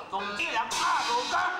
总这人阿罗干。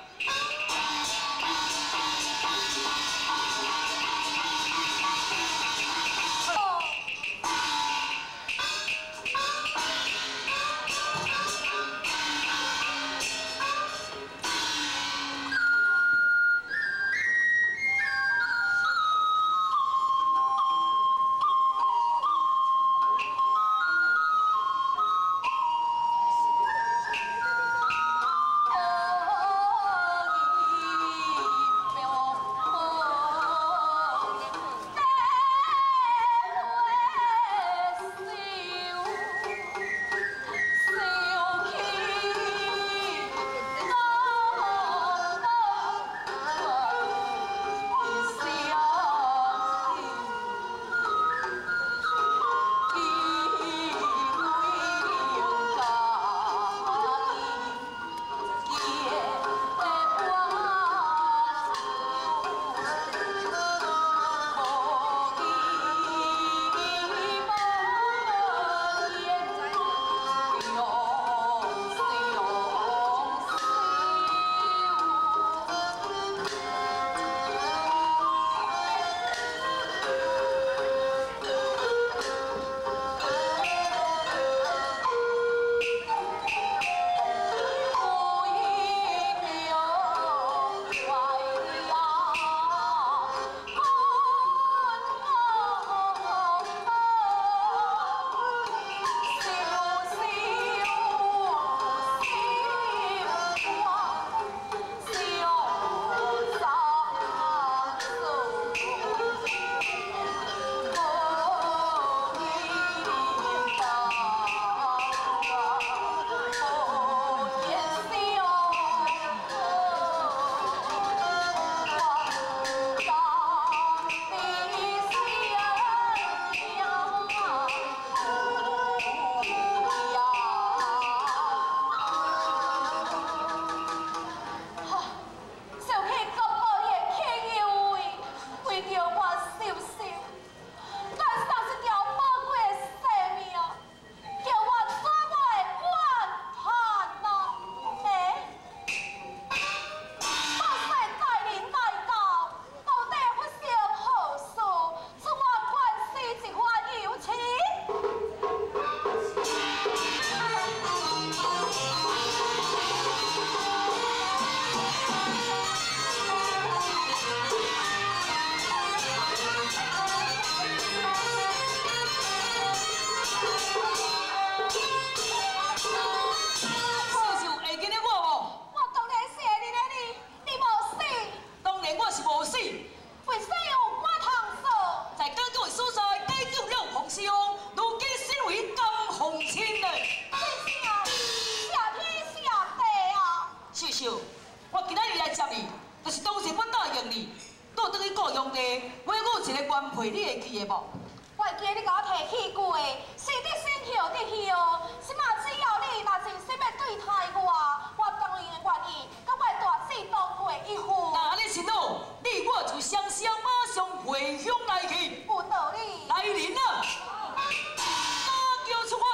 我今仔日来接你，就是当时我答应你，倒转去故乡地，我有一个原配，你会记的无？ 我会记你甲我提起过，是得先孝得孝，什么只要你若真心要对待我，我当然愿意，甲我大死当过一赴。 那安尼是好，你我就双双马上回乡来去。 有道理。 来人啊！马叫出发。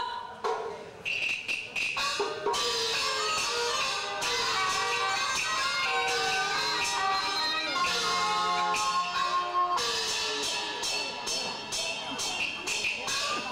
我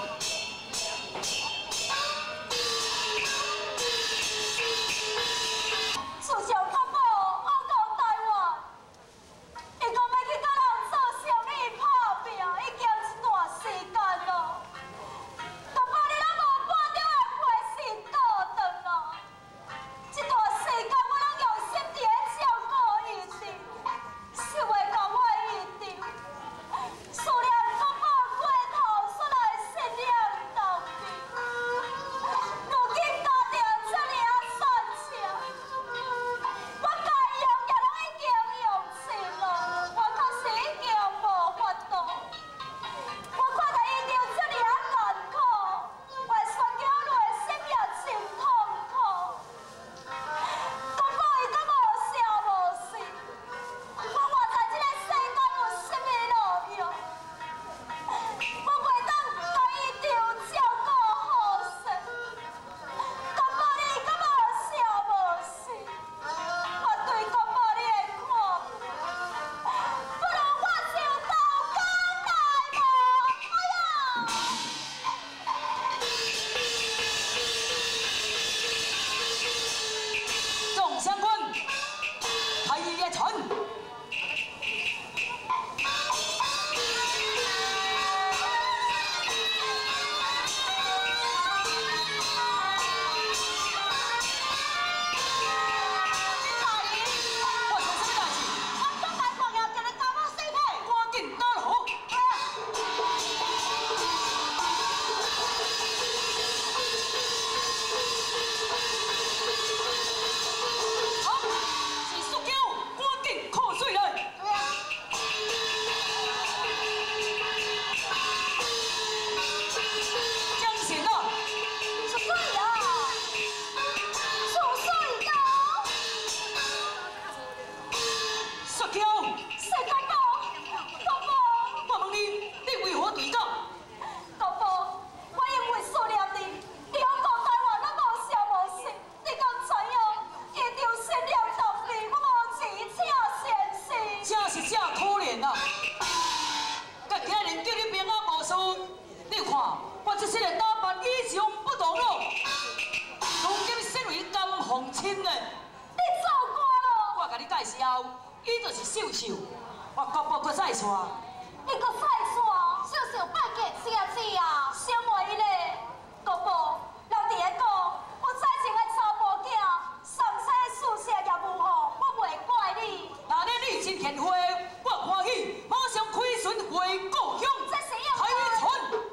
就看，我这些个打扮与众不同咯。如今身为甘凤亲的， 你走过咯。 我甲你介绍，伊就是秀秀，我国宝搁再说。 你搁再说，秀秀拜见姐姐啊，小妹咧，国宝，老弟个讲，我再前个查甫囝，上西宿舍也无好，我袂怪你。 那你历尽天花，我欢喜，马上开船回故乡。 这是要海船。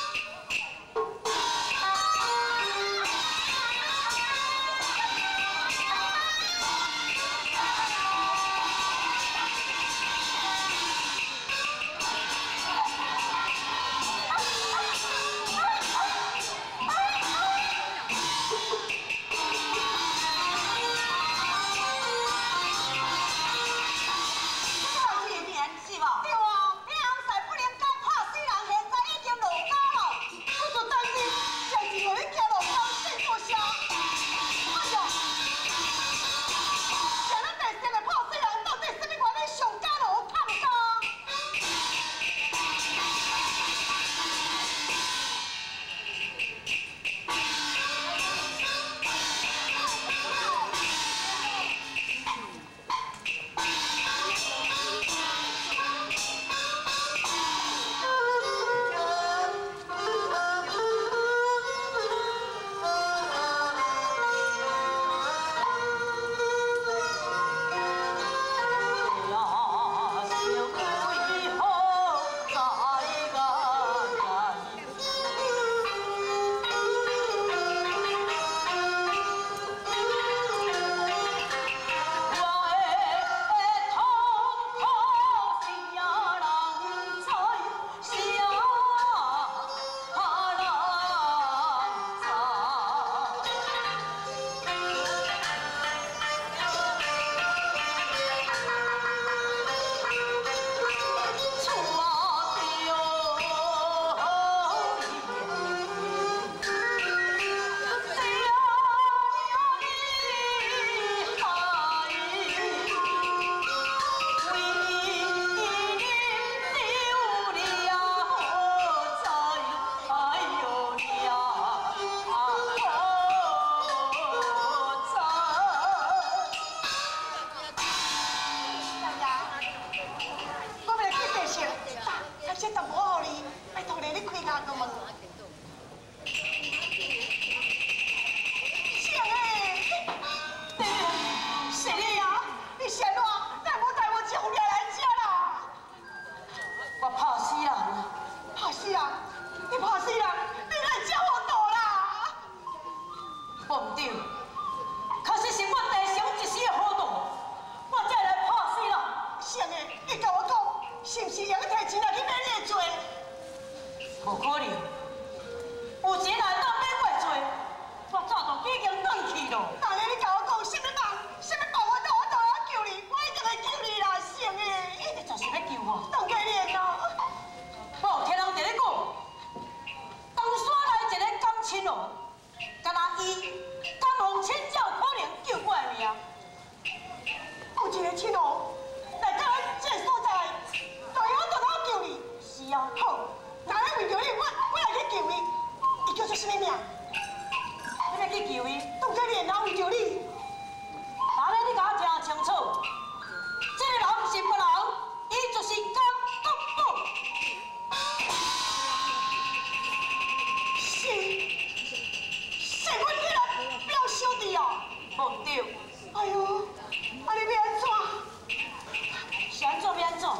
无可能，有钱来当免过做，我早就已经转去咯。 大爷，你甲我讲，什么帮我都要救你，我一定会救你啦，成诶！ 你就是要救我？ 当然啦。 无听人伫咧讲，东山来一个甘亲哦，敢若伊甘凤亲才有可能救我的命。 有一个亲哦，来到咱这个所在，大爷我就要救你。 是啊， 好，那咱为着你，我来去救伊。伊叫做什么名？ 你要去救伊？ 当然啦，为着你。 那咧，你甲我听清楚，这个人不是别人，伊就是甘国宝。 是阮迄个表兄弟哦。 无对， 哎呦，啊你要安怎？ 是安怎要安怎？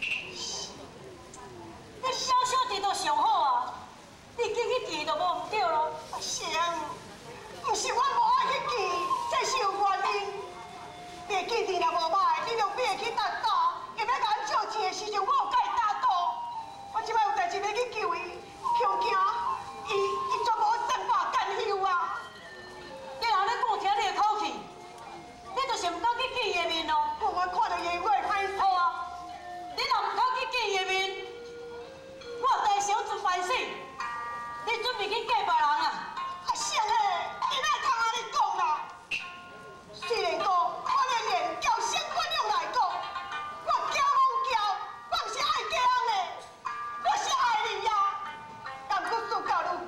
你小小弟都上好啊，你记去记就无唔对咯。 是啊，不是我无爱去记，这是有原因。你的记忆若无歹，你就别去打赌，伊要甲咱借钱的时阵，我有甲伊打赌。我即摆有代志要去救伊，恐惊伊全无善罢甘休啊！ 你若咧讲听你的口气，你就是唔敢去记伊的面咯。 我看到伊，我会歹势。 好啊，你若唔敢去记伊的面，我地小准办死，你准备去嫁别人啊？ 啊，是诶，你哪通安尼讲啦？虽然讲，我连叫身份用来讲，我骄傲骄，我是爱嫁人的，我是爱你呀。但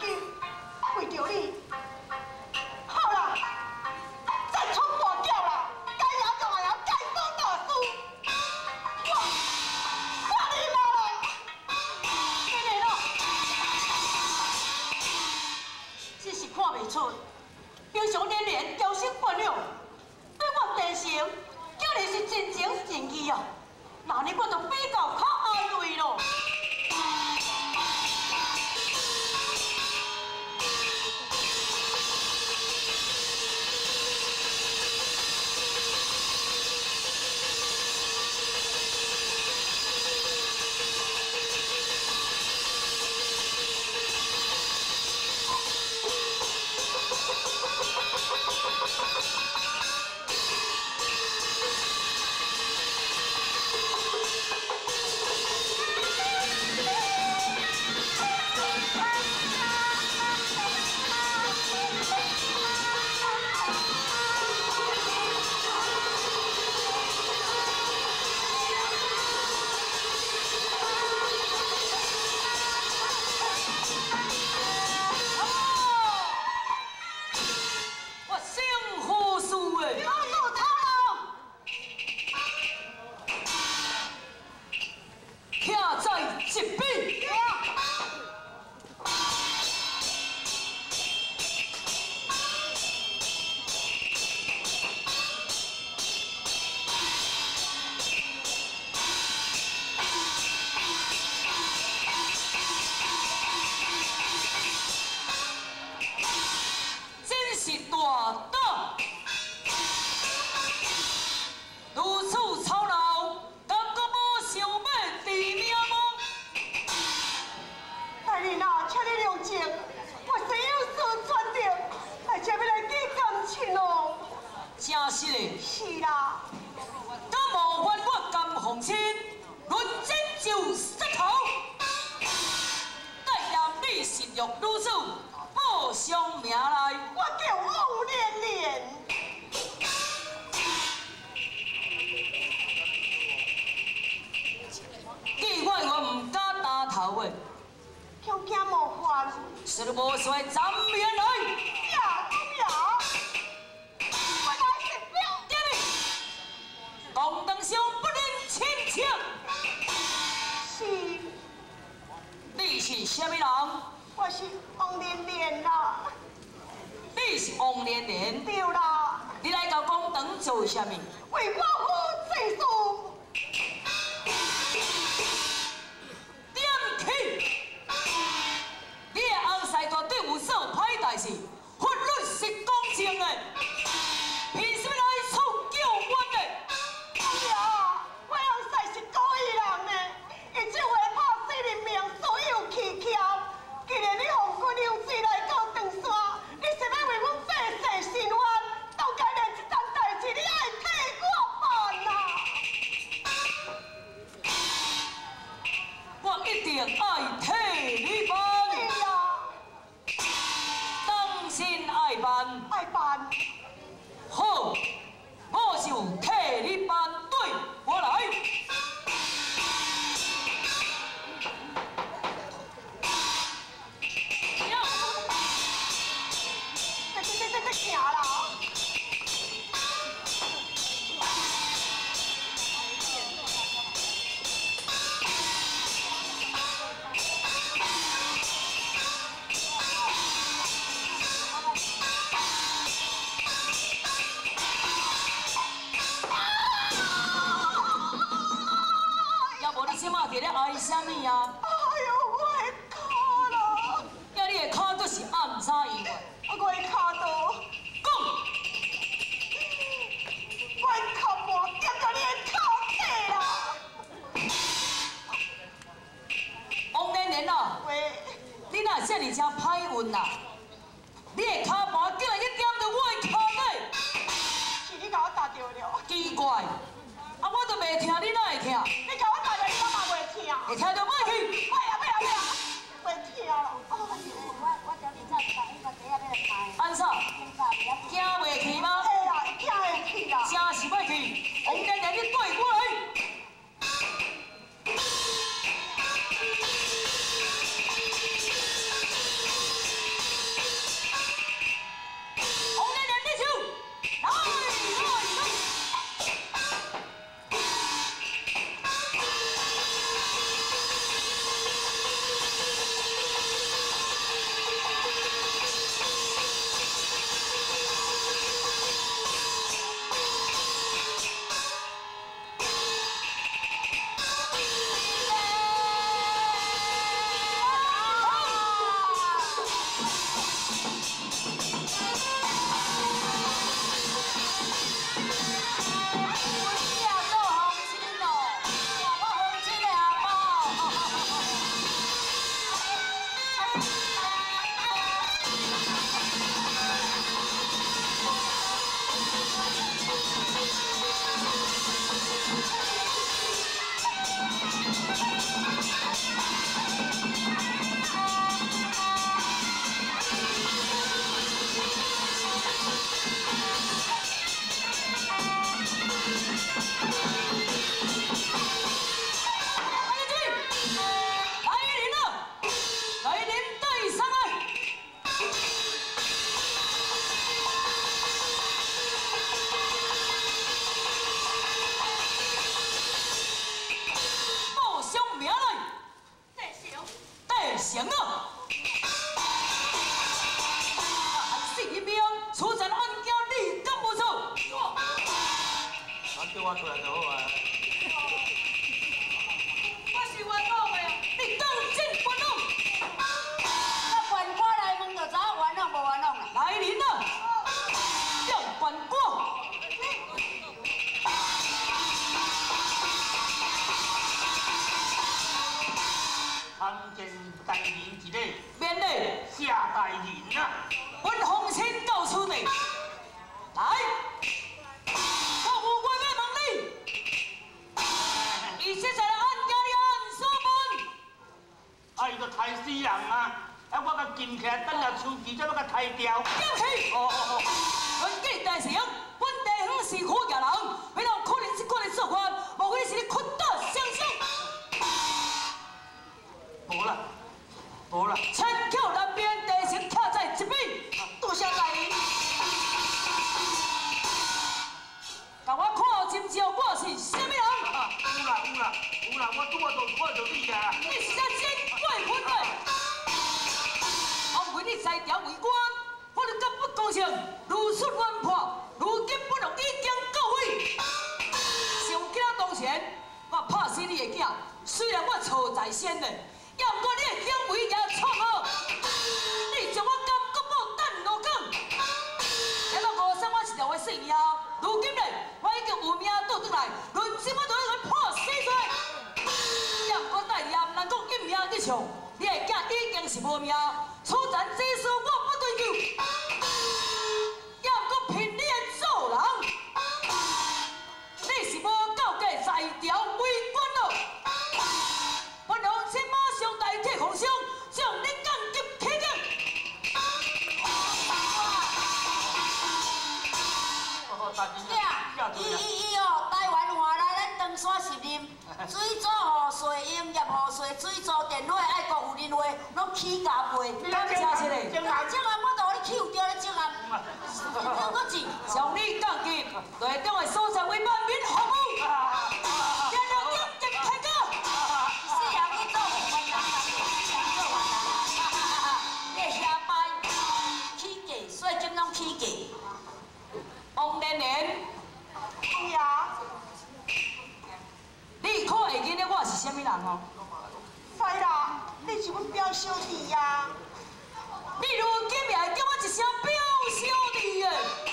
紧，为着你，好啦，再冲大叫啦，该赢就要赢，该输就要输。我你妈啦！ 你来咯，只是看袂出，平常年年娇生惯养，对我真诚，叫你是真情真意啊。那你我就比较较安慰咯。真是的。 是啦。 敢冒犯我甘凤亲，论真就杀头。待让你实录女子，报上名来。 我叫王连连。 既我唔敢打头的， 恐惊冒犯。 是你无衰站面来。 呀呀！ 公堂上不能轻抢。 是。 你是什么人？ 我是王连连啦。 你是王连连？ 对啦。 你来到公堂做什么？ 为我父祭祀。 点起！你的翁婿绝对有做歹代志，法律是公正的。 凭什么来处叫冤的？ 哎呀，我翁婿是故意人呢，伊这话怕死人命，所有蹊跷。既然你放骨流水来到长山，你是要为阮百世伸冤，当该连这桩代志你也会替我办呐！ 我一定爱替你办。 对呀， 当心爱办。 爱办。 好，我就替你办，对我来。 这行啦！即马伫咧哀什么啊？ 哎呦，我的脚啦！ 呀，你的脚都是暗啥样啊？ 我的脚都讲， 我的脚毛掂到你的脚底啦！ 王连连啊， 喂， 你哪遮尔正歹运啦？你的脚毛竟然去掂到我的脚底， 是你甲我打着了。 奇怪，啊，我都袂听，你哪会听？ 你甲我打着，你我嘛袂听。 会听到我去？ 别啦，袂听啦。 安怎？惊袂去吗？ 会啦，会听会去啦。 真是要去？王连连，你对我来。 我叫我出来就好啊。 我是冤枉的，你当真冤枉？ 那官官来问就知影冤枉无冤枉啦。 来人啊！让官官。 参见大人一个， 免礼， 下大人啊！ 阮奉亲到此地，来，我有话要问你，伊现在的案件你按什么？ 伊个杀死人啊！我甲禁起来，等下书记才要甲杀掉。 进去。哦。阮记大成，本地方是好野人，哪有可能是款的做法？莫非是你屈打相向？ 无啦，无啦。 千口南边地形卡在一边， 多谢大人。 甲我看真招，我是什么人？ 有啦有啦有啦，我拄仔就看到你啊！ 你是个真过分的！枉为你在朝为官，法律甲不公正，如出冤破，如今不容已经到位。上今当前，我拍死你的囝，虽然我错在先的。 要不过你的行为也错误，你将我监国母等落岗，然后误伤我一条的性命。如今呢，我已经有命倒转来，论什么都要去破死罪。要不过大爷唔能讲一命一场，你的囝已经是无命，此战这事我不追究。要不过凭你的做人，你是无够格在朝为官咯。 我娘亲马上代替皇上，将你降级起警。 伊哦，台湾换来咱长山10任，水组吼水营业吼水水组电话爱国有人话，拢起价费。 感谢一个， 正案我都你扣掉咧正案，两个字。 将你降级，台中的所在为万民服务，让人降级起警。 是啊，你做坏人啦，你做坏人，你下摆起价，税金拢起价。 王连连， 爷， 你可会记得我是什么人哦？ 知啦，你是阮表小弟呀。 你如今也会叫我一声表小弟的？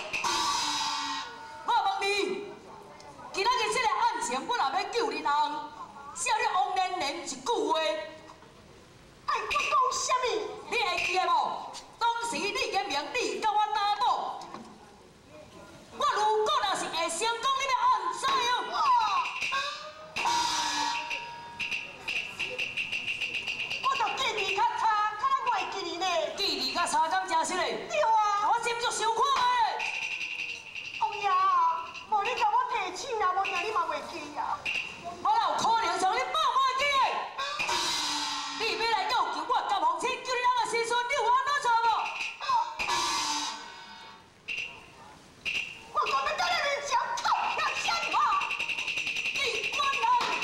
我问你，今仔日这个案情，我若要救你人。 写了王连连一句话， 哎，我讲什么？ 你会记得无？当时你个名，你甲我打赌，我如果若是会成功，你要按怎样？ 我就记忆较差，敢若袂记哩呢。 记忆甲三工真实嘞， 对啊， 我心足想看的。 王爷，无你甲我提醒啊，无定你嘛袂记啊。 我哪有可能从你放我记的？你要来要求我甲皇亲救你人的时阵，你有安怎做无？ 我讲要在你面前靠向先嘛。 你管人！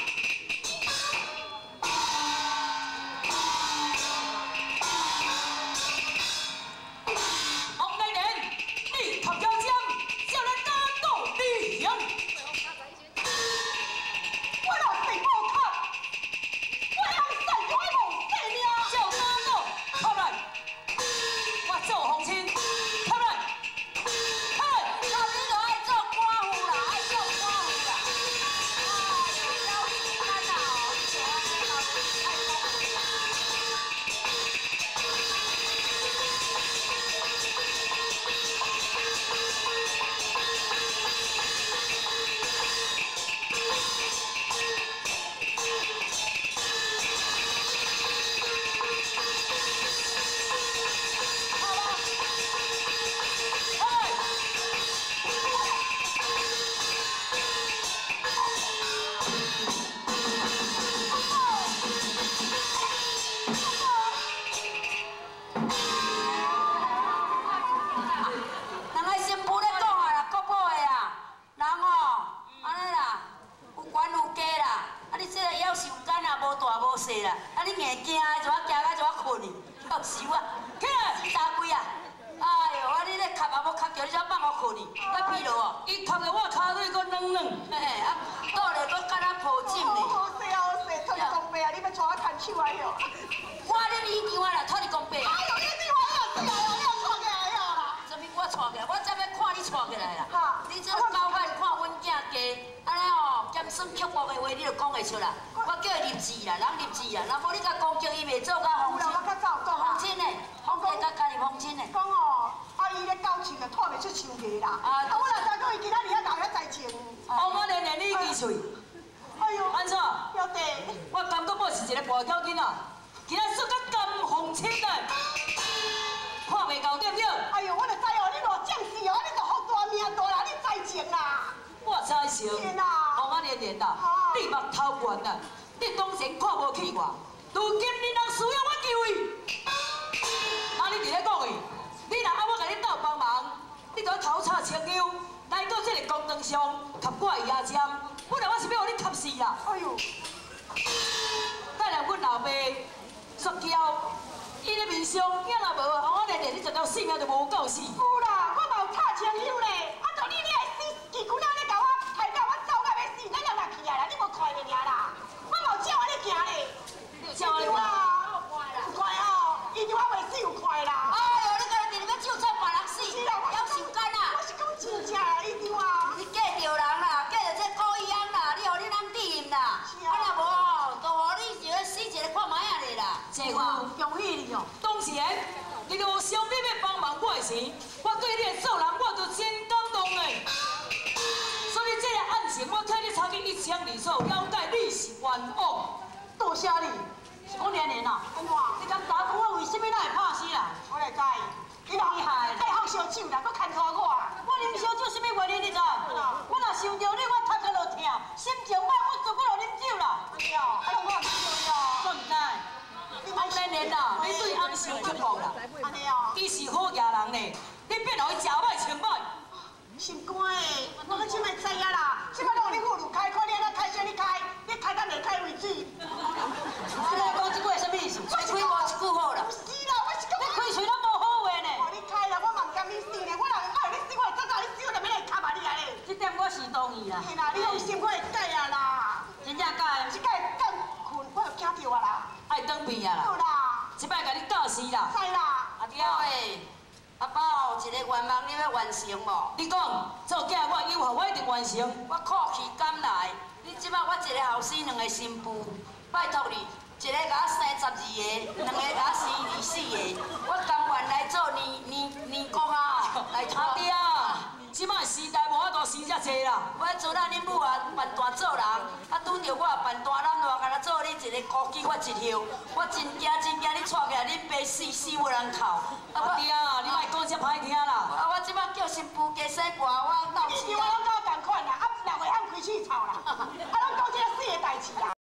王连连，你头条枪，叫人打倒李行。 呦！ 我恁姨丈啊啦，托你讲白。 哎呦，你对我老死啊！你又娶起来了啦！ 什么我娶起来？我才要看你娶起来啦。 哈你这包饭看阮囝家，安尼哦，尖酸刻薄的话你就讲会出来。我叫伊立志啦，人立志啊，若无你甲攻击伊袂做甲有啦， 皇亲。 我较早讲啊。 皇亲呢？皇家甲家己皇亲呢？ 讲哦，啊伊咧搞树就拖袂出树艺啦。啊，我哪知讲伊今仔日遐搞遐才情。 哦，我连连你支喙。 哎呦， 安怎？ 表弟， 我感觉我是一个跋筊囡仔，今仔说甲甘皇亲呢，看袂到对不对？ 哎呦，我就知哦，你无正事哦，你就好大命大啦，你才情啦。 我才想， 天啊！ 王阿连连啦，你目头悬啦，你当前看无起我，如今你人需要我救伊，啊你伫咧讲的，你若爱我甲你斗帮忙，你着头插青腰，来到这个公堂上，吸我的牙签，本来我是要互你吸死啦。 哎呦， 等下阮老爸摔跤，伊咧面上影若无，王阿连连你一条性命就无够死。 有啦，我嘛有插青腰咧，啊，就你爱死，旗鼓仔咧甲我害到我走到要死，咱人若起来啦，你无快咧尔啦，我嘛有照安尼行咧。 照安尼有啊，有快哦，伊对我袂死有快啦。 哎呦，你家己要照菜别人死， 是啦， 要受干啊！ 我是讲真正啦，伊对我。 你嫁着人啦，嫁着这故意翁啦，你互你人敌人啦， 是啊啊若无哦，就互你一个死一个看卖啊咧啦。 姐夫，恭喜你哦！ 当时你若有想你要帮忙我的时，我对你的做人我就真感动诶。所以这个案情我替你查去120所交代，你是冤枉。 多谢你。 是讲年年啦， 安怎？ 你敢答讲我为什么咱会拍死啦？ 我来解。你厉害，太好烧酒啦，搁牵拖我啦。 我啉烧酒什么原因你知？我若想着你，我头壳就痛，心情歹，我做我就啉酒啦。 安尼哦，哎呦，我唔知哦。 我唔知。翁连连啦，你对翁伤刻薄啦。 安尼哦， 伊是好野人呢，你变互伊食歹穿歹。 心肝诶，我搁即摆知影啦，即摆拢有你富路开，看你安怎开啥你开，你开到未开为止。 你来讲即句什么意思？开嘴无一句好啦。 不是啦，我是讲你开嘴拢无好话呢。 哦，你开啦，我嘛唔甘你死呢，我若爱你死，我会早早你死，我就免来卡埋你啊咧。 这点我是同意啦。 嘿啦，你用心我会改啊啦， 真正改， 即摆敢困，我就惊着啊啦。 爱当兵啊好啦。 啦， 即摆甲你教死啦。 知啦。 阿娇诶，阿宝有一个愿望你要完成无？你讲做囝我以后我一定完成。我酷气敢来，你即摆我一个后生2个新妇，拜托你。一个甲我生12个，2个甲我生24个，我甘愿来做年公啊，来拖。阿爹啊，即摆时代无法度生遮济啦。我迄阵啊，恁母啊办单做人，啊拄着我办单揽落，甲他做恁一个孤鸡我一条，我真惊真惊，你带起来恁爸死无人靠。阿爹啊，你莫讲遮歹听啦。啊，我即摆叫新妇加洗汗，我斗你死我拢甲我同款啦，啊，若袂晓开始吵啦，啊，拢讲这个死的代志啦。